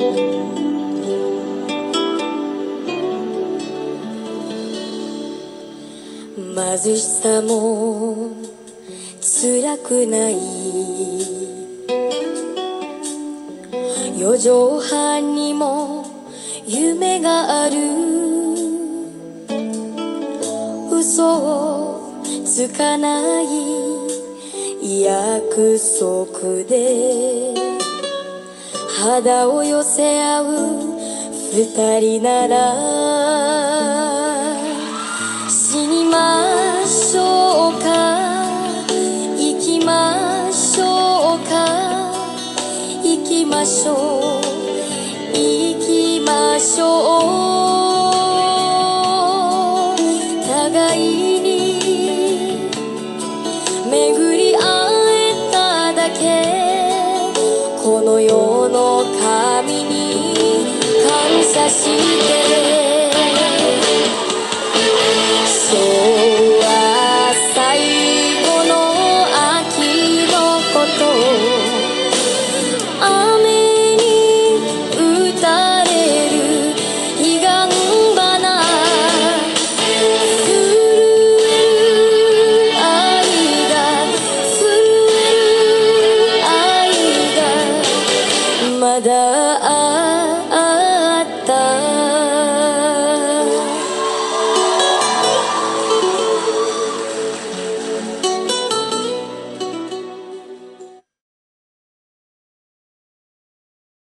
貧しさも辛くない、四畳半にも夢がある、嘘をつかない約束で肌を寄せ合う二人なら、死にましょうか生きましょうか生きましょう生きましょう、互いに巡り会えただけ、この世の神に感謝して、今日は最後の秋のこと、雨に打たれる彼岸花、震える愛が震える愛がまだある。